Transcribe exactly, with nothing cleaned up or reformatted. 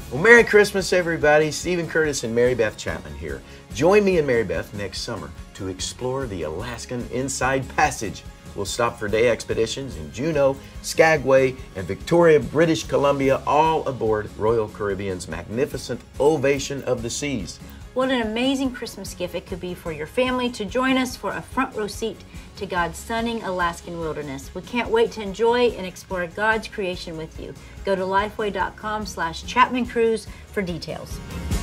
Well, Merry Christmas, everybody. Stephen Curtis and Mary Beth Chapman here. Join me and Mary Beth next summer to explore the Alaskan Inside Passage. We'll stop for day expeditions in Juneau, Skagway, and Victoria, British Columbia, all aboard Royal Caribbean's magnificent Ovation of the Seas. What an amazing Christmas gift it could be for your family to join us for a front row seat to God's stunning Alaskan wilderness. We can't wait to enjoy and explore God's creation with you. Go to lifeway dot com slash Chapman Cruise for details.